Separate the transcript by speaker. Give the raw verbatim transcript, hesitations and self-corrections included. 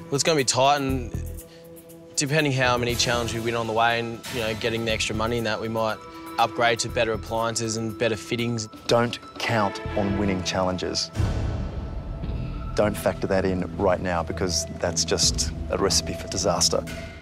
Speaker 1: Well, it's going to be tight, and depending how many challenges we win on the way and, you know, getting the extra money in that, we might upgrade to better appliances and better fittings.
Speaker 2: Don't count on winning challenges. Don't factor that in right now because that's just a recipe for disaster.